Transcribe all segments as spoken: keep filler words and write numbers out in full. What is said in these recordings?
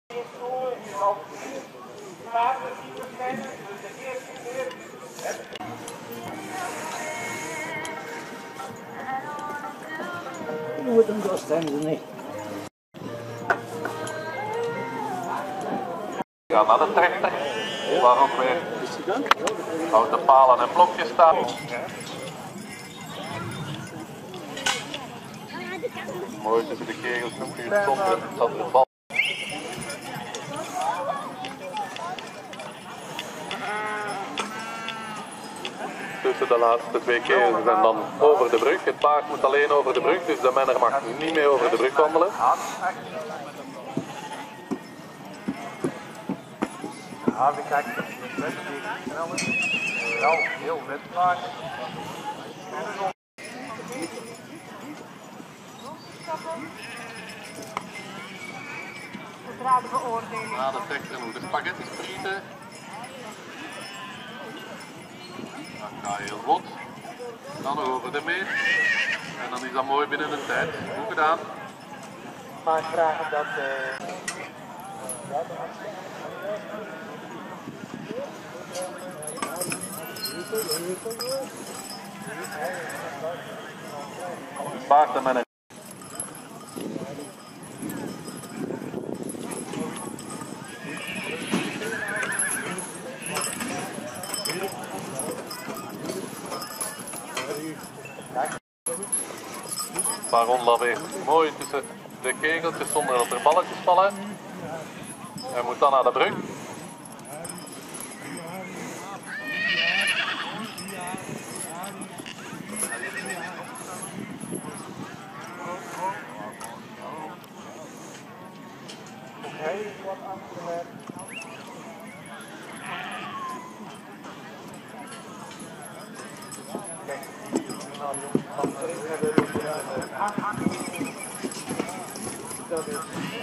Je moet hem doorstellen, niet. We gaan naar de trechter, waar ook weer houten palen en blokjes staan. Mooi tussen de kegels nog weer zonder dat er valt. Tussen de laatste twee kegels en dan over de brug. Het paard moet alleen over de brug, dus de menner mag niet meer over de brug wandelen. Ja, we kijken met wel heel wit maken. Zodra de beoordeling. Na de trechter moet de spaghetti sprieten. Dan ga je heel vlot. Dan nog over de meet. En dan is dat mooi binnen de tijd. Goed gedaan. Maar vragen dat... Uh... Paard en menner. Baron laveert mooi tussen de kegeltjes zonder dat er balletjes vallen. Hij moet dan naar de brug. Heel wat afgewerkt. Kijk, nou jongens, van de ring hebben we dat is...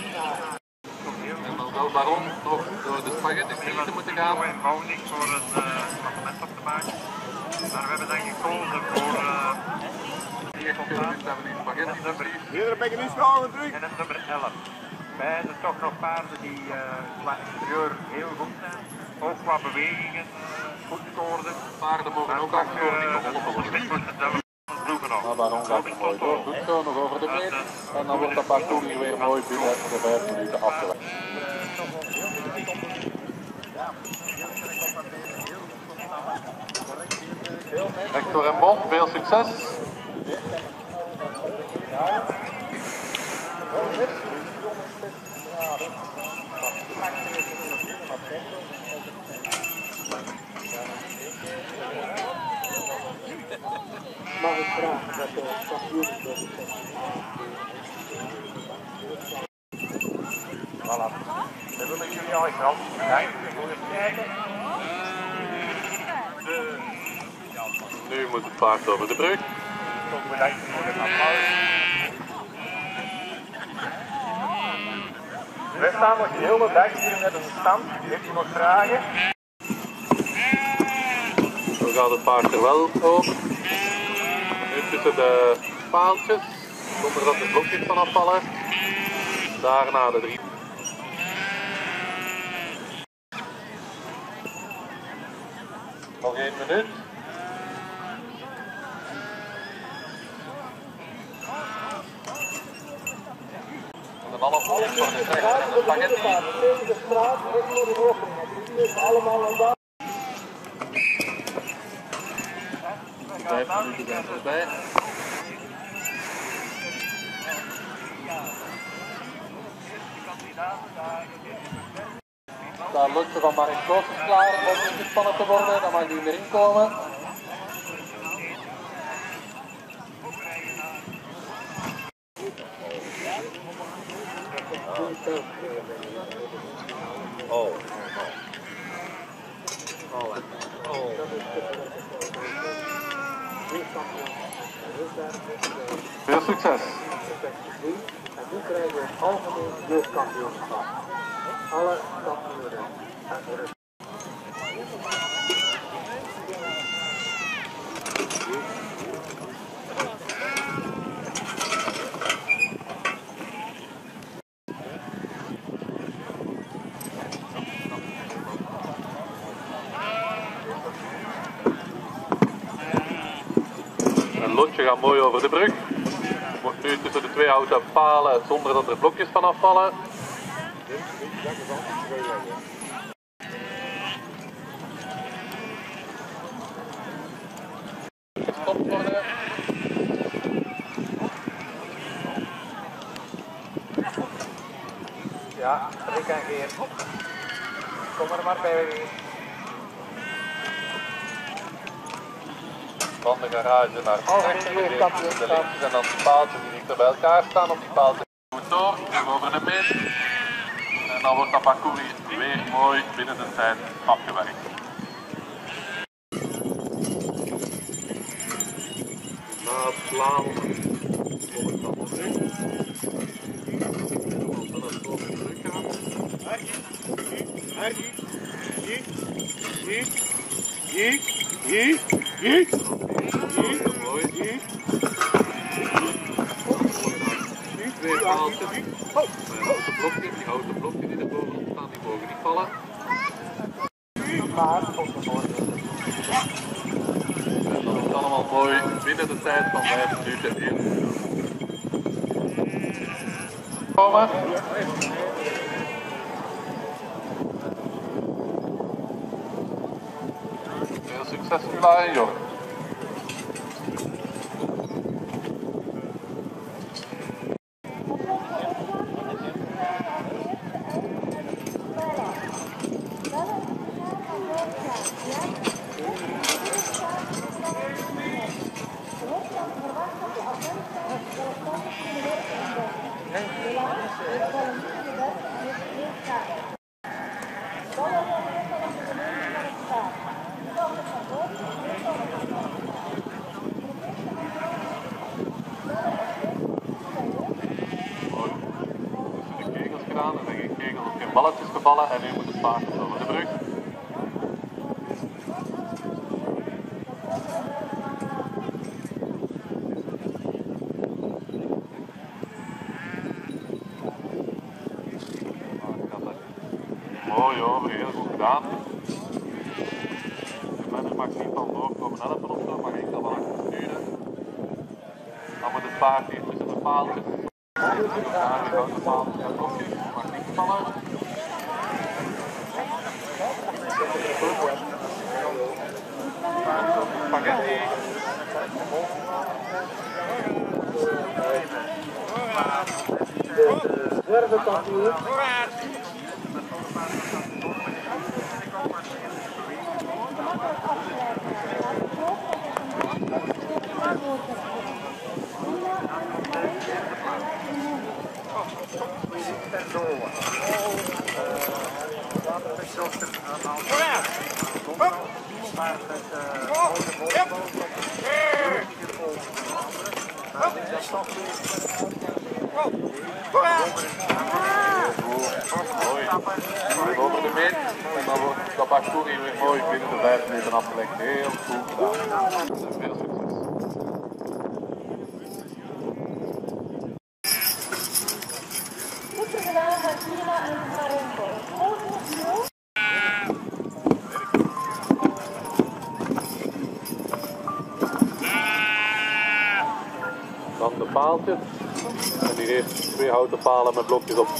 En dan zou Baron nog door de spaghetti sprieten moeten gaan. Zo eenvoudig voor het appartement op te maken. Maar we hebben dan gekozen voor uh, Hier hebben we die spaghetti spriet. Hier ben ik nu schouwen terug. en het nummer elf. Beide toch nog paarden die uh, qua interieur heel goed zijn. Ook qua bewegingen uh, goed scoorden. Paarden mogen ook afgekomen, niet geholpen worden. Maar Baron gaat er mooi door. Doet zo nog over de meet. En dan wordt dat parcours hier weer mooi binnen de vijf minuten afgewerkt. Hector en Bon, veel succes! Mag ik vragen dat de kampioen is? Voilà. We willen jullie al eens rand. Kijk, kijken. Nu moet het paard over de brug. Ook bedankt voor het applaus. We staan nog de hele dag hier met een stand. Heeft u nog vragen? Zo gaat het paard er wel over. Nu tussen de paaltjes, zonder dat de blokjes van afvallen. Daarna de drie. Nog één minuut. En een half minuut voor de trechter en de spaghetti. De straat, voor de opening. Het is allemaal aan de... Vijf minuten zijn voorbij. Daar lukt van Mark Koos is klaar om ingespannen te worden, dan mag hij erin komen. Oh. Oh. Oh. Veel succes! En nu krijgen we het algemeen jeugdkampioenschap. Alle kampioenen. lontje gaat mooi over de brug. Je moet nu tussen de twee houten palen zonder dat er blokjes van afvallen. Gestopt worden. Ja, Rick en Geert. Kom er maar bij weer. Van de garage naar de rechter, de links en dan de paaltjes die dichter bij elkaar staan. Op die paaltjes goed door, terug over de min. En dan wordt dat parcours weer mooi binnen de tijd afgewerkt. Na het slaan kom ik dan nog terug. Dan het zo weer terug gaan. Twee paaltjes. Mijn houten blokjes, die houten blokjes die erboven staan, die mogen niet vallen. En dat is allemaal mooi binnen de tijd van vijf minuten in. Komen. Heel succesvol aan, joh. Er zijn geen kegels of geen balletjes gevallen en nu moet het paard over de brug. Mooi over, heel goed gedaan. De menner mag niet van voor komen helpen of zo, maar ik kan wel achter sturen. Dan moet het paard hier tussen de paaltjes. Ja, die grote paaltjes en blokjes, mag niet vallen. Spaghetti. De derde kampioen. Over de min en dan wordt dat parcours hier weer mooi binnen de vijf minuten afgelegd. Heel goed gedaan. Veel succes. Goed gedaan van Tina en Marenko. Dan de paaltjes. En die heeft twee houten palen met blokjes op.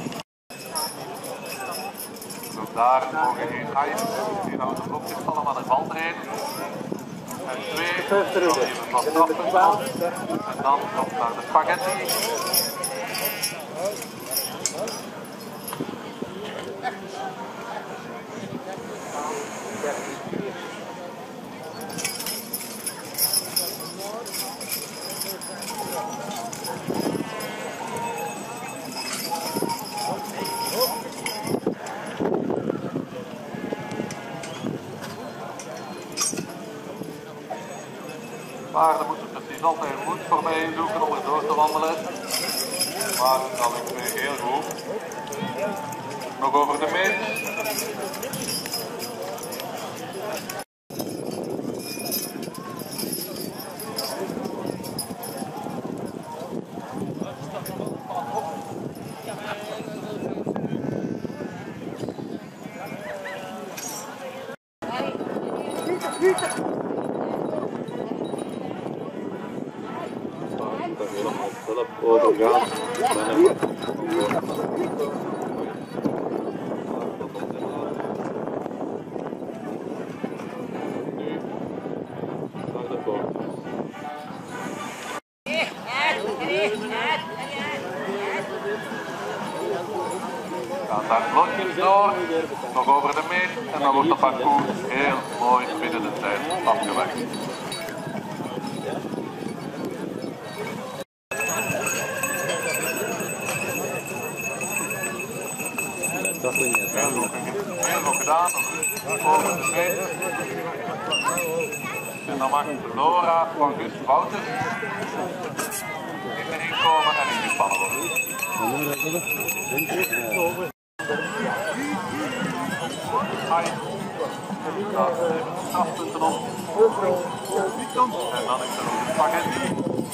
Ook daar mogen geen ijs, geen houten blokjes vallen, maar er valt er één. En twee, dan even wat strafpunten af. En dan komt naar de spaghetti. Paarden moeten precies altijd goed voor mij zoeken om er door te wandelen. Maar dat is weer heel goed. Nog over de meet. doorgaan. Gaat daar blokjes door, nog over de meet en dan wordt het parcours heel mooi binnen de tijd afgewerkt. Heel goed gedaan, nog over de meet. En dan mag Laura van Gus Wouter erin komen en ingespannen worden. Hai. Ja, even strafpunten op. En dan is er nog een spaghetti.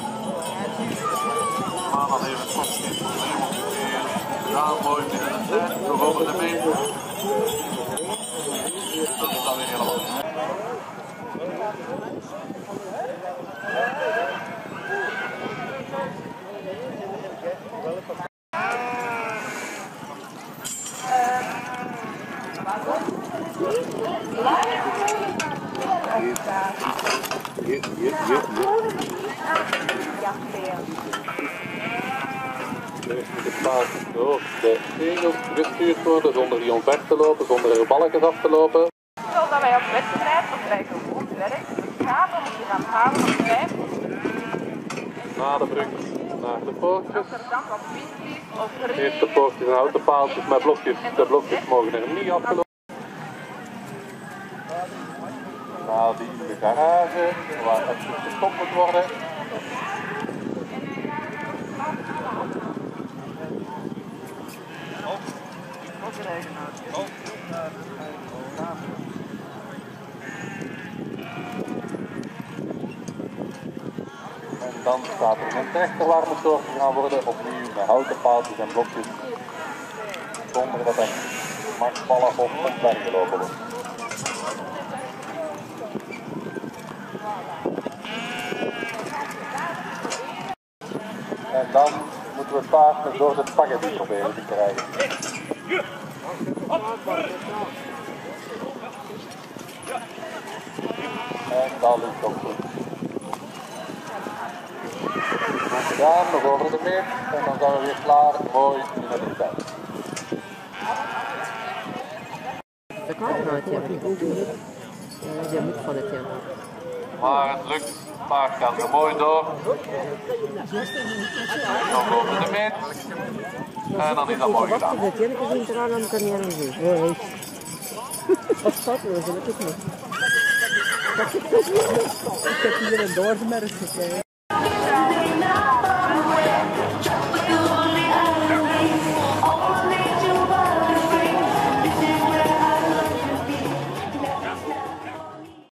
Maar dan even tot geen probleem op de keer. Ja, mooi binnen de tijd. Nog over de meet. Dat is dan weer helemaal. Hier, hier, hier, hier. De paard door de tegels gestuurd worden zonder die omver te lopen, zonder er balkjes af te lopen. Zodat wij op wedstrijd, of wij gewoon werk, gaan om je gaan halen op vijf. Na de brug naar de poortjes. Als er dan wat wind is of regen. Eerst de poortjes en houten paaltjes met blokjes. De blokjes mogen er niet afgelopen. Nadien de garage, waar het gestopt moet worden. En dan staat er een trechterwarme soort gaan worden, opnieuw met houten paaltjes en blokjes, zonder dat er mag vallen of omvergelopen wordt. En dan moeten we het paard door de spaghetti proberen te krijgen. En dat lukt ook goed. Goed gedaan, nog over de meet en dan zijn we weer klaar, mooi binnen de tijd. Dat kan nooit hebben. Ja, dat moet van het hebben. Maar het lukt, het paard gaat er mooi door. Nog over de meet. En dan is dat mooi gedaan. Dat is niet eraan, dan kan je niet zien. Wat staat er? Dat is niet. Ik heb hier een doorgemerkt gekregen.